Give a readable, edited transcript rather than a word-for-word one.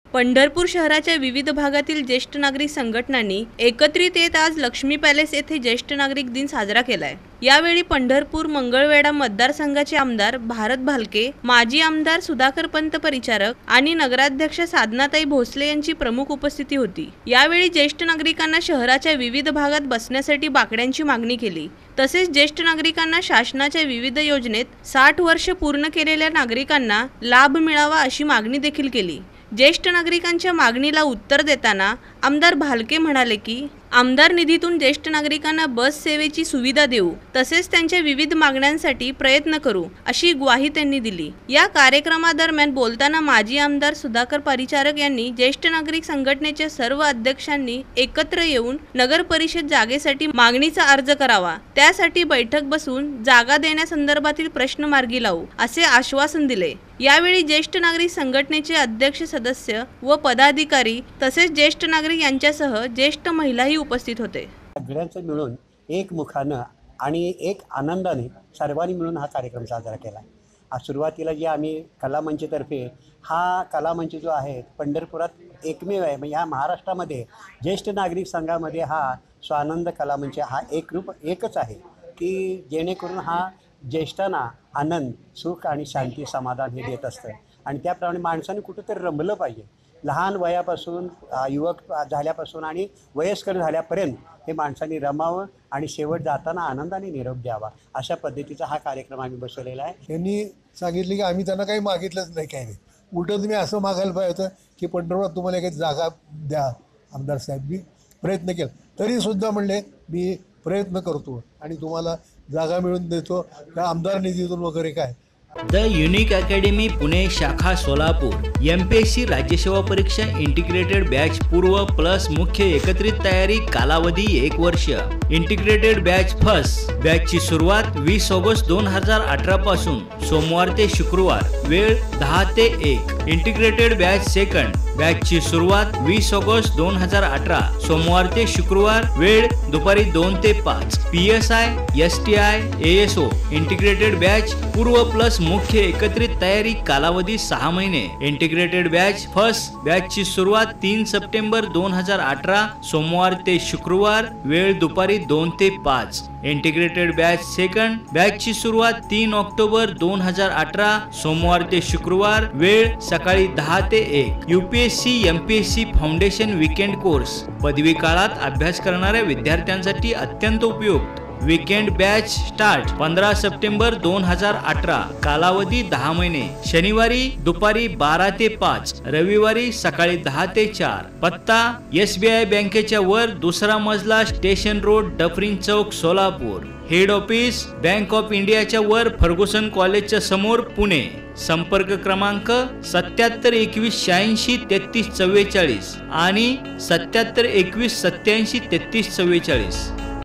पंढरपूर शहराच्या विविध भागातील ज्येष्ठ नागरिक संघटनांनी एकत्रित येत आज लक्ष्मी पॅलेस येथे ज्येष्ठ नागरिक दिन साजरा केलाय। यावेळी पंढरपूर मंगळवेढा मतदारसंघाचे आमदार भारत भालके, माजी आमदार सुधाकर पंत परिचारक आणि नगराध्यक्ष साधनाताई भोसले यांची प्रमुख उपस्थिती होती। यावेळी ज्येष्ठ नागरिकांना शहराच्या विविध भागात बसण्यासाठी बाकड्यांची मागणी केली। तसेच ज्येष्ठ नागरिकांना शासनाच्या विविध योजनेत 60 वर्ष पूर्ण केलेल्या नागरिकांना लाभ मिळावा अशी मागणी देखील केली। ज्येष्ठ नागरिकांच्या मागणीला उत्तर देताना आमदार भालके म्हणाले की आमदार निधीतून ज्येष्ठ नागरिकांना बस सेवेची सुविधा देऊ, तसेच त्यांच्या विविध मागण्यांसाठी प्रयत्न करू अशी ग्वाही त्यांनी दिली। या कार्यक्रमादरम्यान बोलताना माजी आमदार सुधाकर परिचारक यांनी ज्येष्ठ नागरिक संघटनेच्या सर्व अध्यक्षांनी एकत्र येऊन नगर परिषद जागेसाठी मागणीचा अर्ज करावा, त्यासाठी बैठक बसवून जागा देण्यासंदर्भातील प्रश्न मार्गी लावू असे आश्वासन दिले। यावेळी ज्येष्ठ नागरिक संघटनेचे अध्यक्ष, सदस्य व पदाधिकारी तसेच ज्येष्ठ नागरिक यांच्यासह ज्येष्ठ महिलाही उपस्थित होते। सगळ्यांचं मिळून एक मुखानं आणि एक आनंदाने सर्वांनी मिळून हा कार्यक्रम साजरा केला। आज सुरुवातीला जे आम्ही कलामंचतर्फे हा कलामंच जो आहे पंढरपुरात एकमेव आहे, म्हणजे ह्या महाराष्ट्रामध्ये ज्येष्ठ नागरिक संघामध्ये हा स्वानंद कलामंच हा एकच आहे की जेणेकरून हा ज्येष्ठांना आनंद, सुख आणि शांती, समाधान हे देत असतं। आणि त्याप्रमाणे माणसाने कुठंतरी रमलं पाहिजे। लहान वयापासून युवक झाल्यापासून आणि वयस्कर झाल्यापर्यंत हे माणसांनी रमावं आणि शेवट जाताना आनंदाने निरोप द्यावा, अशा पद्धतीचा हा कार्यक्रम आम्ही बसवलेला आहे। त्यांनी सांगितले की आम्ही त्यांना काही मागितलंच नाही, काही नाही, उलटं तुम्ही असं मागायला पाहिजे होतं की पंढरपुरात तुम्हाला काही जागा द्या। आमदार साहेब मी प्रयत्न केला, तरीसुद्धा म्हणले मी प्रयत्न करतो आणि तुम्हाला जागा मिळून देतो, त्या आमदार निधीतून वगैरे काय। द युनिक अकॅडमी पुणे शाखा सोलापूर MPSC राज्यसेवा परीक्षा इंटिग्रेटेड बॅच पूर्व प्लस मुख्य एकत्रित तयारी कालावधी 1 वर्ष। इंटिग्रेटेड बॅच फर्स्ट बॅचची सुरुवात 20 ऑगस्ट 2018 पासून सोमवार ते शुक्रवार, वेळ 10 ते 1। इंटिग्रेटेड बॅच सेकंड बॅचची सुरुवात 20 ऑगस्ट 2018 सोमवार ते शुक्रवार, वेळ दुपारी 2 ते 5। PSI STI ASO integrated batch पूर्व प्लस मुख्य एकत्रित तयारी कालावधी 6 महिने। इंटिग्रेटेड बॅच फर्स्ट बॅचची सुरुवात 3 सप्टेंबर 2018 सोमवार ते शुक्रवार, वेळ दुपारी 2 ते 5। इंटिग्रेटेड बॅच सेकंड बॅचची सुरुवात 3 ऑक्टोबर 2018 सोमवार ते शुक्रवार, वेळ सकाळी 10 ते 1। UPSC MPSC foundation weekend course पदवी काळात अभ्यास करणाऱ्या विद्यार्थ्यांसाठी अत्यंत उपयुक्त। वीकेंड बॅच स्टार्ट 15 सप्टेंबर 2018, कालावधी 10 महिने। शनिवारी दुपारी 12 ते 5, रविवारी सकाळी 10 ते 4। पत्ता SBI बँकेच्या वर 2रा मजला, station road, Dufferin Chowk, Solapur. Head office bank of इंडियाच्या वर, फर्ग्युसन कॉलेजच्या समोर, पुणे। संपर्क क्रमांक 77 21 86 33 44 आणि 77 21 87 33 44।